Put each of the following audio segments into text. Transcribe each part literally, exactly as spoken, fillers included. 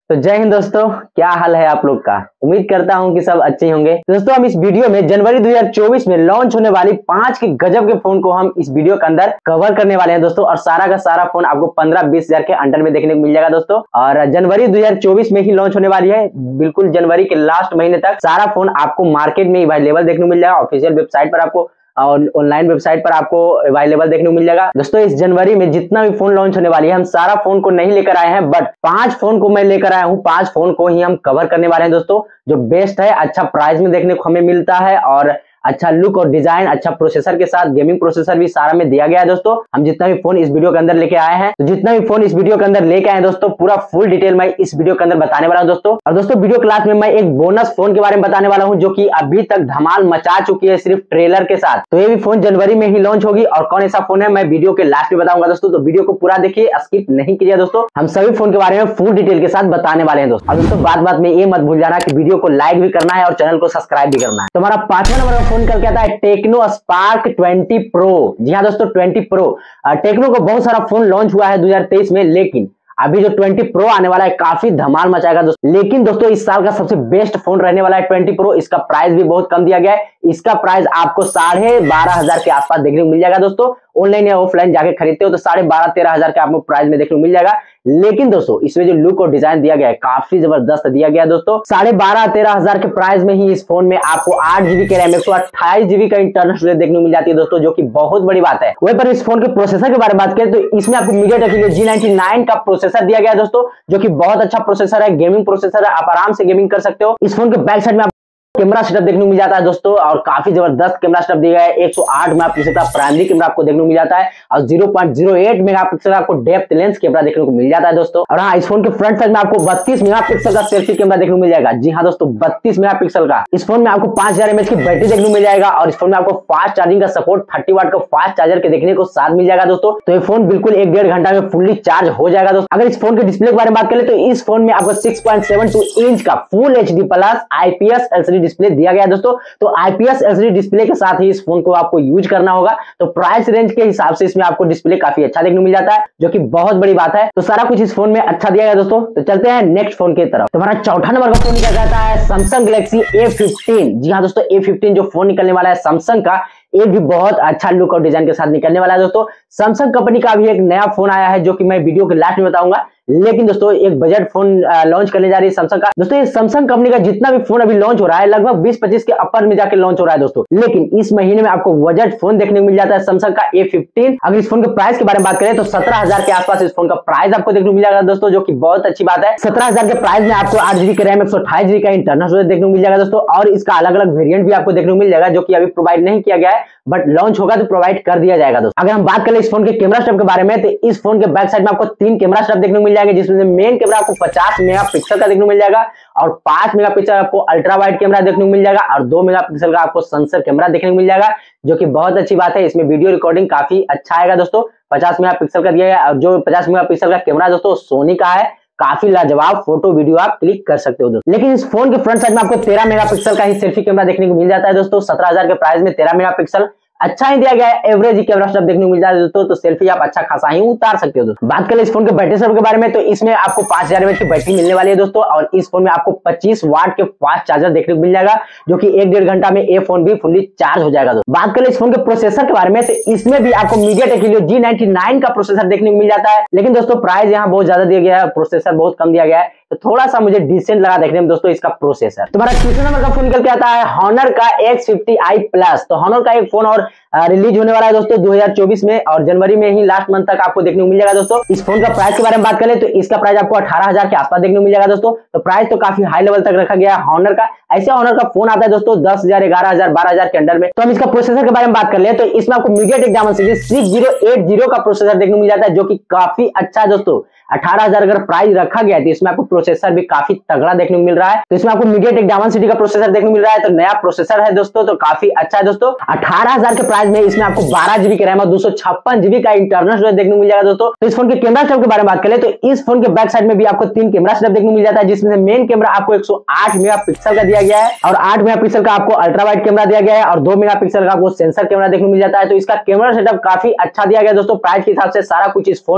तो जय हिंद दोस्तों, क्या हाल है आप लोग का। उम्मीद करता हूं कि सब अच्छे होंगे। दोस्तों हम इस वीडियो में जनवरी दो हज़ार चौबीस में लॉन्च होने वाली पांच के गजब के फोन को हम इस वीडियो के अंदर कवर करने वाले हैं दोस्तों। और सारा का सारा फोन आपको पंद्रह बीस हजार के अंडर में देखने को मिल जाएगा दोस्तों। और जनवरी दो हज़ार चौबीस में ही लॉन्च होने वाली है। बिल्कुल जनवरी के लास्ट महीने तक सारा फोन आपको मार्केट में अवेलेबल देखने को मिल जाएगा। ऑफिशियल वेबसाइट पर आपको और ऑनलाइन वेबसाइट पर आपको अवेलेबल देखने को मिल जाएगा दोस्तों। इस जनवरी में जितना भी फोन लॉन्च होने वाली है, हम सारा फोन को नहीं लेकर आए हैं, बट पांच फोन को मैं लेकर आया हूं। पांच फोन को ही हम कवर करने वाले हैं दोस्तों, जो बेस्ट है, अच्छा प्राइस में देखने को हमें मिलता है और अच्छा लुक और डिजाइन, अच्छा प्रोसेसर के साथ गेमिंग प्रोसेसर भी सारा में दिया गया है दोस्तों। हम जितना भी फोन इस वीडियो के अंदर लेके आए हैं, तो जितना भी फोन इस वीडियो के अंदर लेके आए हैं दोस्तों, पूरा फुल डिटेल मैं इस वीडियो के अंदर बताने वाला हूं दोस्तों। और दोस्तों वीडियो क्लास में मैं एक बोनस फोन के बारे में बताने वाला हूं, जो कि अभी तक धमाल मचा चुकी है सिर्फ ट्रेलर के साथ। तो ये भी फोन जनवरी में ही लॉन्च होगी और कौन ऐसा फोन है मैं वीडियो के लास्ट में बताऊंगा दोस्तों। तो वीडियो को पूरा देखिए, स्किप नहीं कीजिए दोस्तों। हम सभी फोन के बारे में फुल डिटेल के साथ बताने वाले हैं दोस्तों। और दोस्तों बात बात में ये मत भूल जाना कि वीडियो को लाइक भी करना है और चैनल को सब्सक्राइब भी करना है। तो हमारा पांचवा नंबर का फोन करके आता है टेक्नो स्पार्क ट्वेंटी प्रो। जी हाँ दोस्तों, ट्वेंटी प्रो। टेक्नो को बहुत सारा फोन लॉन्च हुआ है दो हज़ार तेईस में, लेकिन अभी जो ट्वेंटी प्रो आने वाला है काफी धमाल मचाएगा दोस्तों। लेकिन दोस्तों इस साल का सबसे बेस्ट फोन रहने वाला है ट्वेंटी प्रो। इसका प्राइस भी बहुत कम दिया गया है। इसका प्राइस आपको साढ़े बारह हजार के आसपास देखने को मिल जाएगा दोस्तों। ऑनलाइन या ऑफलाइन जाके खरीदते हो तो साढ़े बारह तेरह हजार के आपको प्राइस में देखने को मिल जाएगा। लेकिन दोस्तों इसमें जो लुक और डिजाइन दिया गया है काफी जबरदस्त दिया गया है दोस्तों। साढ़े बारह तेरह हजार के प्राइस में ही इस फोन में आपको आठ जीबी के रैम, एक सौ अट्ठाईस जीबी का इंटरनल स्टोरेज देखने को मिल जाती है दोस्तों, जो कि बहुत बड़ी बात है। वहीं पर इस फोन के प्रोसेसर के बारे में बात करें तो इसमें आपको MediaTek Helio G ninety nine का प्रोसेसर दिया गया है दोस्तों, जो कि बहुत अच्छा प्रोसेसर है, गेमिंग प्रोसेसर है। आप आराम से गेमिंग कर सकते हो। इस फोन के बैक साइड में कैमरा सेटअप देखने को मिल जाता है दोस्तों, और काफी जबरदस्त कैमरा सेटअप दिया है। एक सौ आठ मेगापिक्सल का प्राइमरी कैमरा आपको देखने को मिल जाता है और zero point zero eight megapixel का आपको डेप्थ लेंस कैमरा देखने को मिल जाता है दोस्तों। और हाँ, इस फोन के फ्रंट साइड में आपको बत्तीस मेगापिक्सल का सेल्फी कैमरा देखने को मिल जाएगा। जी हाँ दोस्तों, बत्तीस मेगापिक्सल का। इस फोन में आपको पांच हजार एमएच की बैटरी देखने को मिल जाएगा और इस फोन में आपको फास्ट चार्जिंग का सपोर्ट थर्टी वाट का फास्ट चार्जर के देखने को साथ मिल जाएगा दोस्तों। तो ये फोन बिल्कुल एक डेढ़ घंटा में फुल्ली चार्ज हो जाएगा दोस्तों। अगर इस फोन के डिस्प्ले के बारे में बात करें तो इस फोन में आपको six point seven two inch का full HD plus IPS LCD display दिया गया है दोस्तों। तो आईपीएस एलसीडी डिस्प्ले के साथ ही इस फोन को आपको यूज करना होगा। तो प्राइस रेंज के हिसाब से इसमें आपको डिस्प्ले काफी अच्छा देखने को मिल जाता है, जो कि बहुत बड़ी बात है। तो सारा कुछ इस फोन में अच्छा दिया गया दोस्तों। तो चलते हैं नेक्स्ट फोन की तरफ। तो हमारा चौथा नंबर का फोन क्या कहता है सैमसंग गैलेक्सी ए फिफ्टीन। जी हाँ दोस्तों, ए फिफ्टीन जो फोन निकलने वाला है सैमसंग का, ये भी बहुत अच्छा लुक और डिजाइन के साथ निकलने वाला है दोस्तों। सैमसंग कंपनी का भी एक नया फोन आया है, जो कि मैं वीडियो के लास्ट में बताऊंगा। लेकिन दोस्तों एक बजट फोन लॉन्च करने जा रही है सैमसंग का दोस्तों। ये सैमसंग कंपनी का जितना भी फोन अभी लॉन्च हो रहा है लगभग बीस पच्चीस के अपर में जाके लॉन्च हो रहा है दोस्तों। लेकिन इस महीने में आपको बजट फोन देखने को मिल जाता है सैमसंग का ए फिफ्टीन। अगर इस फोन के प्राइस के बारे में बात करें तो सत्रह हजार के आसपास इस फोन का प्राइस आपको देखने को मिल जाएगा दोस्तों, जो कि बहुत अच्छी बात है। सत्रह हजार के प्राइस में आपको आठ जीबी का रैम, एक सौ अट्ठाईस जीबी का इंटरनल स्टोरेज देखने को मिल जाएगा दोस्तों। और इसका अलग अलग वेरिएंट भी आपको देखने को मिल जाएगा, जो कि अभी प्रोवाइड नहीं किया गया है, बट लॉन्च होगा तो प्रोवाइड कर दिया जाएगा दोस्तों। अगर हम बात करें इस फोन के कैमरा सेटअप के बारे में तो इस फोन के बैक साइड में आपको तीन कैमरा सेटअप देखने को मिल जाएंगे, जिसमें से मेन कैमरा आपको पचास मेगापिक्सल का देखने को मिल जाएगा और पांच मेगापिक्सल आपको अल्ट्रा वाइड कैमरा देखने को मिल जाएगा और दो मेगापिक्सल का आपको सेंसर कैमरा देखने को मिल जाएगा, जो कि बहुत अच्छी बात है। इसमें वीडियो रिकॉर्डिंग काफी अच्छा आएगा दोस्तों। पचास मेगापिक्सल का दिया गया और जो पचास मेगापिक्सल का कैमरा दोस्तों सोनी का है, काफी लाजवाब फोटो वीडियो आप क्लिक कर सकते हो दोस्तों। लेकिन इस फोन के फ्रंट साइड में आपको तेरह मेगापिक्सल का ही सेल्फी कैमरा देखने को मिल जाता है दोस्तों। सत्रह हजार के प्राइस में तेरह मेगापिक्सल अच्छा ही दिया गया है। एवरेज कैमरा सेटअप देखने को मिल जाता है दोस्तों। तो सेल्फी आप अच्छा खासा ही उतार सकते हो दोस्तों। बात करें इस फोन के बैटरी सेटअप के बारे में तो इसमें आपको पांच हजार एमएच की बैटरी मिलने वाली है दोस्तों। और इस फोन में आपको पच्चीस वाट के फास्ट चार्जर देखने को मिल जाएगा, जो कि एक डेढ़ घंटा में ये फोन भी फुल्ली चार्ज हो जाएगा दोस्तों। बात करें इस फोन के प्रोसेसर के बारे में तो इसमें भी आपको MediaTek Helio G ninety nine का प्रोसेसर देखने को मिल जाता है। लेकिन दोस्तों प्राइस यहाँ बहुत ज्यादा दिया गया है, प्रोसेसर बहुत कम दिया गया है, तो थोड़ा सा मुझे डिसेंट लगा देखने में दोस्तों इसका प्रोसेसर। तुम्हारा तीसरे नंबर का फोन निकल के आता है हॉनर का एक्स फिफ्टी आई प्लस। तो हॉनर का एक फोन और रिलीज होने वाला है दोस्तों दो हज़ार चौबीस में और जनवरी में ही लास्ट मंथ तक आपको देखने को मिल जाएगा दोस्तों। इस फोन का प्राइस के बारे में बात करें तो इसका प्राइस आपको अठारह हजार के आसपास देखने को मिल जाएगा दोस्तों। तो प्राइस तो काफी हाई लेवल तक रखा गया है हॉनर का। ऐसे हॉनर का फोन आता है दोस्तों दस हजार ग्यारह हजार बारह हजार के अंडर में। तो हम इसका प्रोसेसर के बारे में बात कर ले तो इसमें आपको MediaTek Dimensity six zero eight zero का प्रोसेसर देखने को मिल जाता है, जो कि काफी अच्छा है दोस्तों। अठारह हजार अगर प्राइस रखा गया तो इसमें आपको प्रोसेसर भी काफी तगड़ा देखने को मिल रहा है। तो इसमें आपको मीडियाटेक डायमेंसिटी का प्रोसेसर देखने को मिल रहा है, तो नया प्रोसेसर है दोस्तों, तो काफी अच्छा है दोस्तों। अठारह हजार के प्राइस में इसमें आपको बारह जीबी का रैम और दो सौ छप्पन जीबी का इंटरनल स्टोरेज देखने को मिल जाएगा दोस्तों। तो इस फोन के कैमरा सेटअप के बारे में बात करें तो इस फोन के बैक साइड में भी आपको तीन कैमरा सेटअप देखने को मिल जाता है, जिसमें मेन कैमरा आपको एक सौ आठ मेगापिक्सल का दिया गया है और आठ मेगापिक्सल का आपको अल्ट्रा वाइड कैमरा दिया गया है और दो मेगापिक्सल का आपको सेंसर कैमरा देखने को मिल जाता है। तो इसका कैमरा सेटअप काफी अच्छा दिया गया दोस्तों। प्राइस के हिसाब से सारा कुछ इस फोन में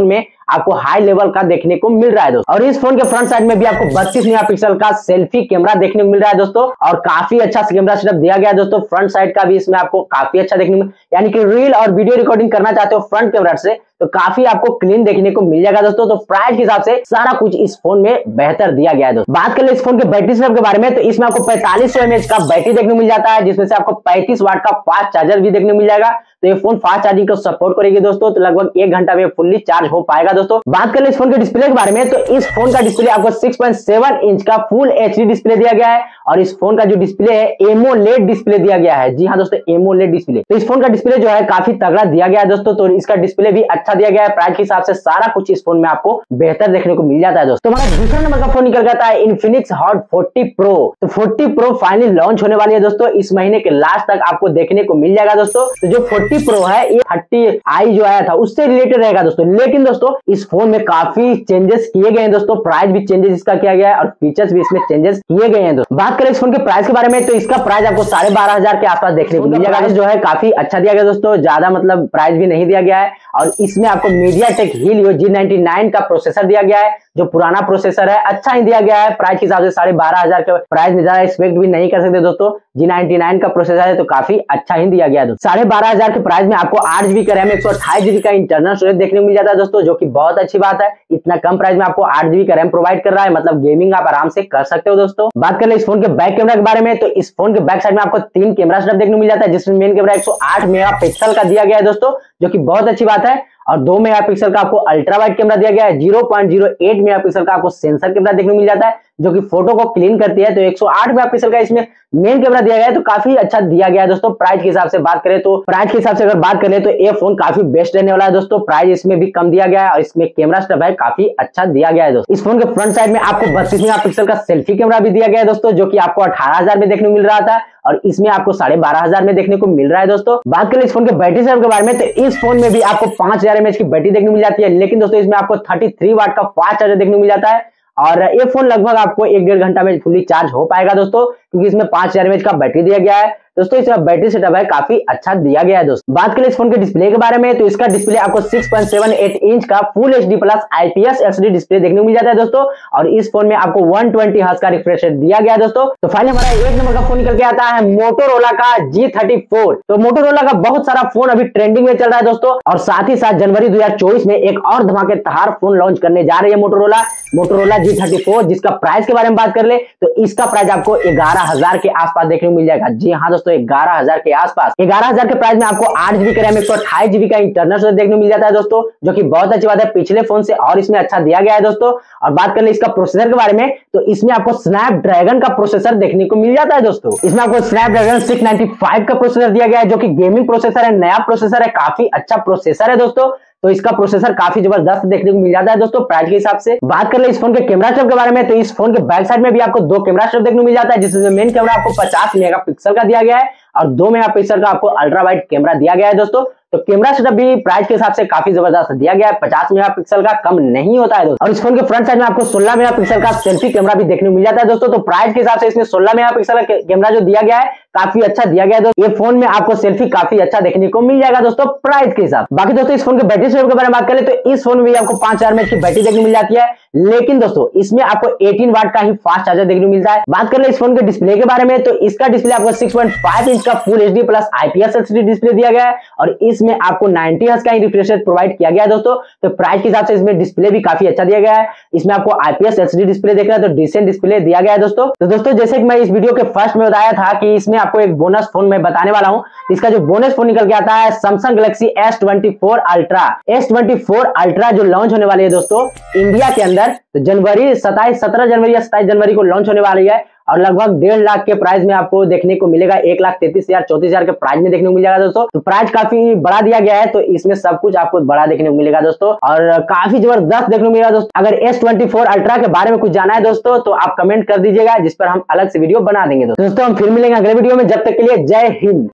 आपको हाई लेवल का देखने को मिल रहा है दोस्तों। और इस फोन के फ्रंट साइड में भी आपको बत्तीस मेगापिक्सल का सेल्फी कैमरा देखने को मिल रहा है दोस्तों, और काफी अच्छा कैमरा सेटअप दिया गया है दोस्तों। फ्रंट साइड का भी इसमें आपको काफी अच्छा देखने को, यानी कि रील और वीडियो रिकॉर्डिंग करना चाहते हो फ्रंट कैमरा से तो काफी आपको क्लीन देखने को मिल जाएगा दोस्तों। तो प्राइस के हिसाब से सारा कुछ इस फोन में बेहतर दिया गया है दोस्तों। बात कर ले इस फोन के बैटरी सेटअप के बारे में, तो इसमें आपको पैंतालीस सौ एमएच का बैटरी देखने को मिल जाता है, जिसमें से आपको पैंतीस वाट का फास्ट चार्जर भी देखने को मिल जाएगा। तो ये फोन फास्ट चार्जिंग को सपोर्ट करेगी दोस्तों, तो लगभग एक घंटा में फुल्ली चार्ज हो पाएगा दोस्तों। बात कर ले इस फोन के डिस्प्ले के बारे में, तो इस फोन का डिस्प्ले आपको सिक्स पॉइंट सेवन इंच का फुल एचडी डिस्प्ले दिया गया है, और इस फोन का जो डिस्प्ले है एमोलेड डिस्प्ले दिया गया है। जी हाँ दोस्तों, एमोलेड डिस्प्ले। तो इस फोन का डिस्प्ले जो है काफी तगड़ा दिया गया है दोस्तों, तो इसका डिस्प्ले भी अच्छा दिया गया है। प्राइस के हिसाब से सारा कुछ इस फोन में आपको बेहतर देखने को मिल जाता है दोस्तों। हमारा दूसरा नंबर का फोन निकल जाता है इन्फिनिक्स हॉट फोर्टी प्रो। तो फोर्टी प्रो फाइनली लॉन्च होने वाली है दोस्तों, इस महीने के लास्ट तक आपको देखने को मिल जाएगा दोस्तों। तो जो फोर्टी प्रो है ये थर्टी आई जो आया था उससे रिलेटेड रहेगा दोस्तों, लेकिन दोस्तों इस फोन में काफी चेंजेस किए गए हैं दोस्तों। प्राइस भी चेंजेस इसका किया गया है और फीचर्स भी इसमें चेंजेस किए गए हैं दोस्तों। बात करें इस फोन के प्राइस के बारे में, तो इसका प्राइस आपको साढ़े बारह हजार के आसपास देखने को मिल जाएगा। जो है काफी अच्छा दिया गया दोस्तों, ज्यादा मतलब प्राइस भी नहीं दिया गया है, और इसमें आपको MediaTek Helio G ninety nine का प्रोसेसर दिया गया है, जो पुराना प्रोसेसर है अच्छा ही दिया गया है। प्राइस के हिसाब से साढ़े बारह हजार के प्राइस में ज्यादा एक्सपेक्ट भी नहीं कर सकते दोस्तों। जी नाइंटी नाइन का प्रोसेसर है तो काफी अच्छा ही दिया गया है दोस्तों। साढ़े बारह हजार के प्राइस में आपको आठ जीबी का रैम एक सौ अट्ठाईस जीबी का इंटरनल स्टोरेज देखने को मिल जाता है दोस्तों, जो कि बहुत अच्छी बात है। इतना कम प्राइस में आपको आठ जीबी का रैम प्रोवाइड कर रहा है, मतलब गेमिंग आप आराम से कर सकते हो दोस्तों। बात करें इस फोन के बैक कैमरा के बारे में, तो इस फोन के बैक साइड में आपको तीन कैमरा सेटअप देखने को मिल जाता है, जिसमें मेन कैमरा एक सौ आठ मेगापिक्सल का दिया गया है दोस्तों, जो कि बहुत अच्छी बात है। और दो मेगापिक्सल का आपको अल्ट्रा वाइड कैमरा दिया गया है, zero point zero eight megapixel का आपको सेंसर कैमरा देखने को मिल जाता है, जो कि फोटो को क्लीन करती है। तो एक सौ आठ मेगापिक्सल का इसमें मेन कैमरा दिया गया है, तो काफी अच्छा दिया गया है दोस्तों। प्राइस के हिसाब से बात करें तो प्राइस के हिसाब से अगर बात करें तो ये फोन काफी बेस्ट रहने वाला है दोस्तों। प्राइस इसमें भी कम दिया गया है, और इसमें कैमरा सेटअप है काफी अच्छा दिया गया है दोस्तों। इस फोन के फ्रंट साइड में आपको बत्तीस मेगापिक्सल का सेल्फी कैमरा भी दिया गया है दोस्तों, जो कि आपको अठारह हजार में देखने को मिल रहा था, और इसमें आपको साढ़े बारह हजार में देखने को मिल रहा है दोस्तों। बात करें इस फोन के बैटरी सेटअप के बारे में, तो इस फोन में भी आपको पांच हजार एमएच की बैटरी देखने को मिल जाती है, लेकिन दोस्तों इसमें आपको थर्टी थ्री वाट का फास्ट चार्जर देखने को मिल जाता है, और ये फोन लगभग आपको एक डेढ़ घंटा में फुली चार्ज हो पाएगा दोस्तों, क्योंकि इसमें पांच हजार एमएच का बैटरी दिया गया है दोस्तों। इसका बैटरी सेटअप है काफी अच्छा दिया गया है दोस्तों। बात करें इस फोन के डिस्प्ले के बारे में, तो इसका डिस्प्ले आपको six point seven eight inch का full HD plus IPS LCD display देखने को मिल जाता है दोस्तों, और इस फोन में आपको वन ट्वेंटी हर्ट्ज का रिफ्रेश रेट दिया गया है दोस्तों। तो फाइनली हमारा एक नंबर का फोन निकल के आता है मोटोरोला का जी थर्टी फोर। तो मोटोरोला का बहुत सारा फोन अभी ट्रेंडिंग में चल रहा है दोस्तों, और साथ ही साथ जनवरी दो हजार चौबीस में एक और धमाकेदार फोन लॉन्च करने जा रही है Motorola Motorola G thirty four, जिसका प्राइस के बारे में बात कर ले तो इसका प्राइस आपको ग्यारह हजार के आसपास देखने को मिल जाएगा। जी हाँ दोस्तों, ग्यारह हजार के आसपास। ग्यारह हजार के प्राइस में आपको आठ जीबी का रैम एक सौ अट्ठाईस जीबी का इंटरनल स्टोरेज देखने को मिल जाता है दोस्तों, जो कि बहुत अच्छी बात है। पिछले फोन से और इसमें अच्छा दिया गया है दोस्तों। और बात कर ले इसका प्रोसेसर के बारे में, तो इसमें आपको स्नैपड्रैगन का प्रोसेसर देखने को मिल जाता है दोस्तों। इसमें आपको स्नैपड्रैगन सिक्स नाइंटी फाइव का प्रोसेसर दिया गया है, जो कि गेमिंग प्रोसेसर है, नया प्रोसेसर है, काफी अच्छा प्रोसेसर है दोस्तों। तो इसका प्रोसेसर काफी जबरदस्त देखने को मिल जाता है दोस्तों प्राइस के हिसाब से। बात कर ले इस फोन के कैमरा सेटअप के बारे में, तो इस फोन के बैक साइड में भी आपको दो कैमरा सेटअप देखने को मिल जाता है, जिसमें मेन कैमरा आपको पचास मेगापिक्सल का दिया गया है, और दो मेगापिक्सल का आपको अल्ट्रा वाइड कैमरा दिया गया है दोस्तों। तो कैमरा सेटअप भी प्राइस के हिसाब से काफी जबरदस्त दिया गया है, पचास मेगापिक्सल का कम नहीं होता है दोस्तों। और इस फोन के फ्रंट साइड में आपको सोलह मेगापिक्सल का सेल्फी कैमरा भी देखने को मिल जाता है दोस्तों। तो प्राइस के हिसाब से इसमें सोलह मेगापिक्सल का कैमरा जो दिया गया है काफी अच्छा दिया गया है दोस्तों। ये फोन में आपको सेल्फी काफी अच्छा देखने को मिल जाएगा दोस्तों प्राइस के हिसाब। बाकी दोस्तों इस फोन के बैटरी सेटअप के बारे में बात करें तो इस फोन में आपको पांच हजार एमएच की बैटरी देखने को मिल जाती है, लेकिन दोस्तों इसमें आपको अठारह वाट का ही फास्ट चार्जर देखने को मिलता है। बात कर ले इस फोन के डिस्प्ले के बारे में, तो इसका डिस्प्ले आपको सिक्स पॉइंट फाइव इंच का full HD plus IPS LCD display दिया गया है, और इसमें आपको नाइंटी हर्ट्ज का ही रिफ्रेश रेट प्रोवाइड किया गया है दोस्तों। तो प्राइस के हिसाब से इसमें डिस्प्ले भी काफी अच्छा दिया गया है। इसमें आपको आईपीएस एलसीडी डिस्प्ले देख रहा है, तो डिसेंट डिस्प्ले दिया गया है दोस्तों। तो दोस्तों जैसे कि मैं इस वीडियो के फर्स्ट में बताया था कि इसमें आपको एक बोनस फोन मैं बताने वाला हूं, इसका जो बोनस फोन निकल के आता है Samsung Galaxy S twenty four Ultra. S twenty four Ultra जो लॉन्च होने वाली है दोस्तों इंडिया के अंदर, तो जनवरी सताईस सत्रह जनवरी या सताईस जनवरी को लॉन्च होने वाली है, और लगभग डेढ़ लाख के प्राइस में आपको देखने को मिलेगा, एक लाख तैतीस हजार चौतीस हजार के प्राइस में देखने को मिल जाएगा दोस्तों। तो प्राइस काफी बड़ा दिया गया है, तो इसमें सब कुछ आपको बड़ा देखने को मिलेगा दोस्तों, और काफी जबरदस्त देखने को मिलेगा दोस्तों। अगर एस ट्वेंटी फोर अल्ट्रा के बारे में कुछ जाना है दोस्तों तो आप कमेंट कर दीजिएगा, जिस पर हम अलग से वीडियो बना देंगे दोस्तों। हम फिर मिलेंगे अगले वीडियो में, जब तक के लिए जय हिंद।